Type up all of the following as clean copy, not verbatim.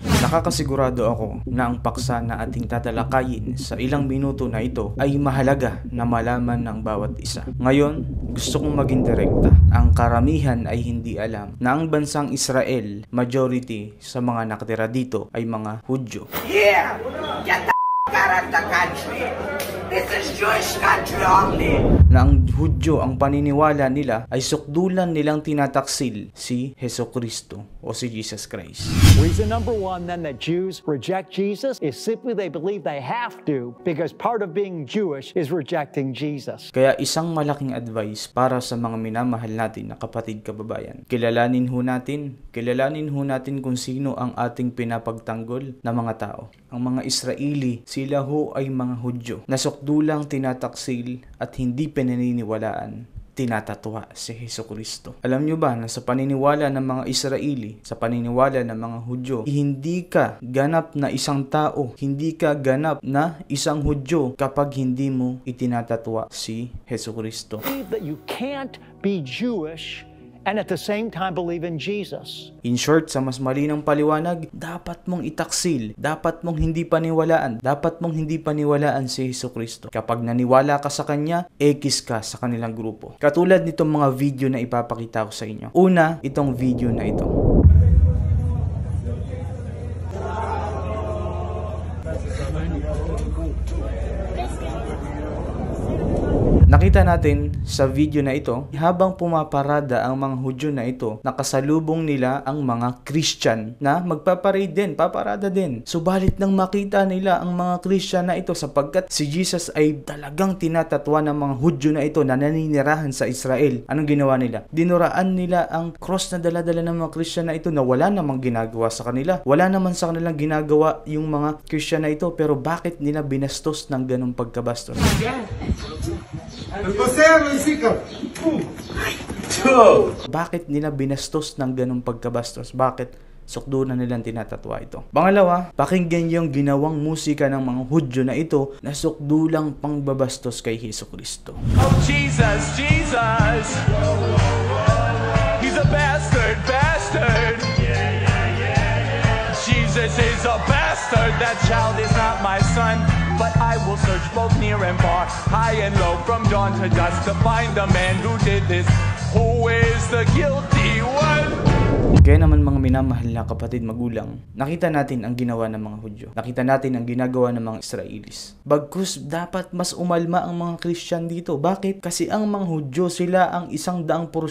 Nakakasigurado ako na ang paksa na ating tatalakayin sa ilang minuto na ito ay mahalaga na malaman ng bawat isa. Ngayon, gusto kong maging direkta. Ang karamihan ay hindi alam na ang bansang Israel, majority sa mga nakatira dito ay mga Hudyo. Here! Get the out of the country! This is Jewish country only! Na ang Hudyo, ang paniniwala nila ay sukdulan nilang tinataksil si Jesucristo o si Jesus Christ. Reason number one then that Jews reject Jesus is simply they believe they have to because part of being Jewish is rejecting Jesus. Kaya isang malaking advice para sa mga minamahal natin na kapatid kababayan. Kilalanin ho natin kung sino ang ating pinapagtanggol na mga tao. Ang mga Israeli, sila ho ay mga Hudyo na sukdulang tinataksil at hindi pinaniniwalaan, tinatatwa si Jesucristo. Alam nyo ba na sa paniniwala ng mga Israeli, sa paniniwala ng mga Hudyo, hindi ka ganap na isang tao, hindi ka ganap na isang Hudyo kapag hindi mo itinatatwa si Jesucristo. That you can't be Jewish and at the same time believe in Jesus. In short, sa mas malinang paliwanag, dapat mong itaksil, dapat mong hindi paniwalaan si Jesucristo. Kapag naniwala ka sa Kanya, ekis ka sa kanilang grupo. Katulad nitong mga video na ipapakita ko sa inyo. Una, itong video na ito. Nakita natin sa video na ito, habang pumaparada ang mga Hudyo na ito, nakasalubong nila ang mga Christian na magpaparade din, paparada din. Subalit nang makita nila ang mga Christian na ito, sapagkat si Jesus ay talagang tinatatwa ng mga Hudyo na ito na naninirahan sa Israel, anong ginawa nila? Dinuraan nila ang cross na dala-dala ng mga Christian na ito na wala namang ginagawa sa kanila. Wala naman sa kanilang ginagawa yung mga Christian na ito, pero bakit nila binastos ng ganong pagkabastos? Bakit nila binastos ng ganong pagkabastos? Bakit sukdulan nilang tinatatwa ito? Pangalawa, pakinggan yung ginawang musika ng mga Hudyo na ito na sukdulang pangbabastos kay Jesucristo. Oh Jesus, Jesus, He's a bastard, bastard. Jesus is a bastard, that child is not my son. But I will search both near and far, high and low, from dawn to dusk, to find the man who did this. Who is the guilty one? Kaya naman mga minamahal na kapatid magulang, nakita natin ang ginawa ng mga Hudyo. Nakita natin ang ginagawa ng mga Israelis. Bagkus dapat mas umalma ang mga Christian dito. Bakit? Kasi ang mga Hudyo, sila ang 100%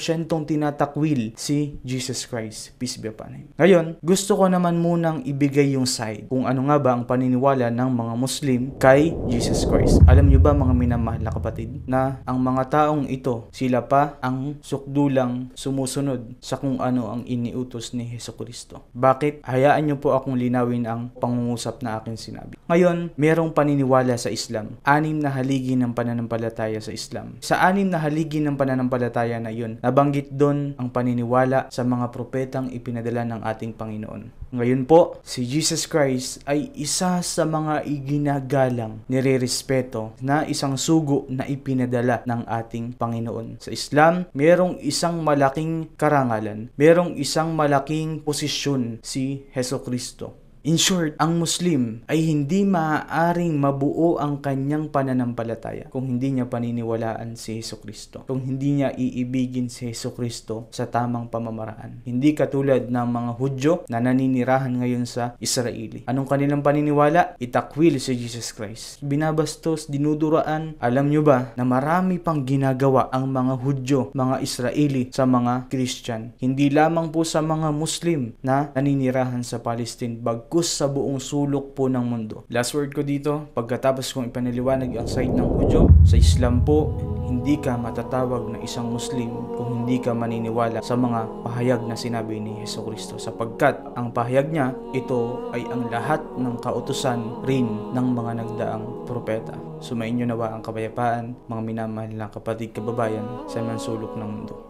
tinatakwil si Jesus Christ. Peace be upon Him. Ngayon, gusto ko naman munang ibigay yung side kung ano nga ba ang paniniwala ng mga Muslim kay Jesus Christ. Alam nyo ba mga minamahal na kapatid, na ang mga taong ito, sila pa ang sukdulang sumusunod sa kung ano ang iniutos ni Jesucristo. Bakit? Hayaan nyo po akong linawin ang pangungusap na aking sinabi. Ngayon, merong paniniwala sa Islam. 6 na haligi ng pananampalataya sa Islam. Sa 6 na haligi ng pananampalataya na yun, nabanggit doon ang paniniwala sa mga propetang ipinadala ng ating Panginoon. Ngayon po, si Jesus Christ ay isa sa mga iginagalang, nirerespeto na isang sugo na ipinadala ng ating Panginoon. Sa Islam, merong isang malaking karangalan, merong isang malaking posisyon si Jesucristo. In short, ang Muslim ay hindi maaaring mabuo ang kanyang pananampalataya kung hindi niya paniniwalaan si Jesucristo, kung hindi niya iibigin si Jesucristo sa tamang pamamaraan. Hindi katulad ng mga Hudyo na naninirahan ngayon sa Israeli. Anong kanilang paniniwala? Itakwil si Jesus Christ. Binabastos, dinuduraan. Alam nyo ba na marami pang ginagawa ang mga Hudyo, mga Israeli sa mga Christian? Hindi lamang po sa mga Muslim na naninirahan sa Palestine, sa buong sulok po ng mundo. Last word ko dito, pagkatapos kong ipanaliwanag ang side ng Hudyo, sa Islam po, hindi ka matatawag na isang Muslim kung hindi ka maniniwala sa mga pahayag na sinabi ni Jesucristo, sapagkat ang pahayag niya, ito ay ang lahat ng kautusan rin ng mga nagdaang propeta. Sumainyo nawa ang kapayapaan, mga minamahal na kapatid kababayan sa mga sulok ng mundo.